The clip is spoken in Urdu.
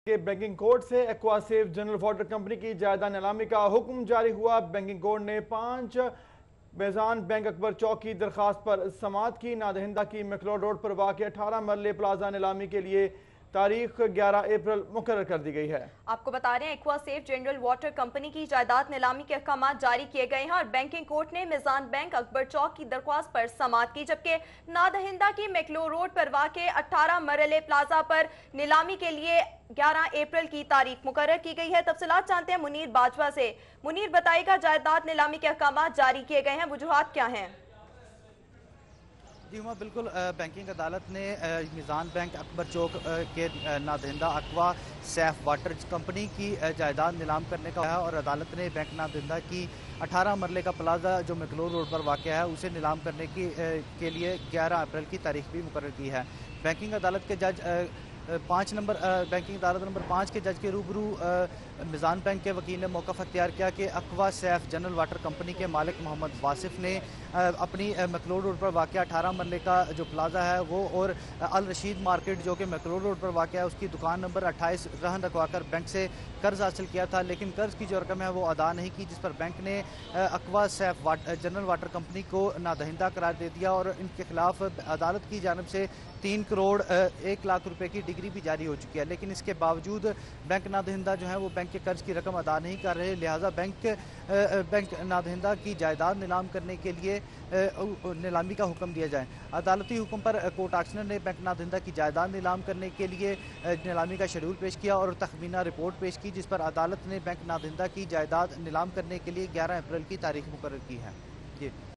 کہ بینکنگ کوڈ سے aqua safe general water company کی جائیداد نیلامی کا حکم جاری ہوا۔ بینکنگ کوڈ نے 5 میزان بینک اکبر چوک کی درخواست پر سماعت کی۔ نادہندہ کی میکلوڈ روڈ پر واقع 18 مرلے پلازا نیلامی کے لیے تاریخ 11 اپریل مقرر کر دی گئی ہے۔ آپ کو بتا رہے ہیں aqua safe general water company کی جائیداد نیلامی کے احکامات جاری کیے گئے ہیں اور بینکنگ کورٹ نے میزان بینک اکبر چوک کی درخواست پر سماعت کی، جبکہ نادہندہ کی میکلو روڈ پر واقع 18 مرلے پلازا پر نیلامی کے لیے 11 اپریل کی تاریخ مقرر کی گئی ہے۔ تفصیلات جانتے ہیں منیر باجوہ سے۔ منیر بتائے گا، جائیداد نیلامی کے احکامات جاری کیے گئے ہیں، وجوہات کیا ہیں؟ جی ہاں بالکل، بینکنگ عدالت نے میزان بینک اکبر چوک کے نادہندہ ایکوا سیف واٹر کمپنی کی جائیداد نیلام کرنے کا ہے اور عدالت نے بینک نادہندہ کی 18 مرلے کا پلازا جو میکلور روڈ پر واقع ہے اسے نیلام کرنے کے لیے 11 اپریل کی تاریخ بھی مقرر کی ہے۔ بینکنگ عدالت کے جج بینکنگ عدالت نمبر 5 کے جج کے روبرو میزان بینک کے وکیل نے موقف اختیار کیا کہ aqua safe general water company کے مالک محمد واصف نے اپنی میکلوڈ روڈ پر واقع 18 مرلے کا جو پلازا ہے وہ اور الرشید مارکیٹ جو کہ میکلوڈ روڈ پر واقع ہے اس کی دکان نمبر 28 رہن رکھوا کر بینک سے قرض حاصل کیا تھا، لیکن قرض کی جو رقم ہے وہ ادا نہیں کی، جس پر بینک نے aqua safe general water company کو نادہندہ قرار دے دیا اور ان کے خلاف عدالت کی جانب سے 3 کروڑ 1 لاکھ روپے کی ڈگری بھی جاری ہو چکی ہے، لیکن اس کے باوجود بینک نادہندہ جو ہے وہ بینک کے قرض کی رقم ادا نہیں کر رہے، لہٰذا بینک نادہندہ کی جائیداد نیلام کرنے کے لیے نیلامی کا حکم دیا جائے۔ عدالتی حکم پر کورٹ آکشنر نے بینک نادہندہ کی جائیداد نیلام کرنے کے لیے نیلامی کا شیڈول پیش کیا اور تخمینہ رپورٹ پیش کی، جس پر عدالت نے بینک نادہندہ کی جائیداد نیلام کرنے کے لیے 11 اپریل کی تاریخ مقرر کی ہے۔ جی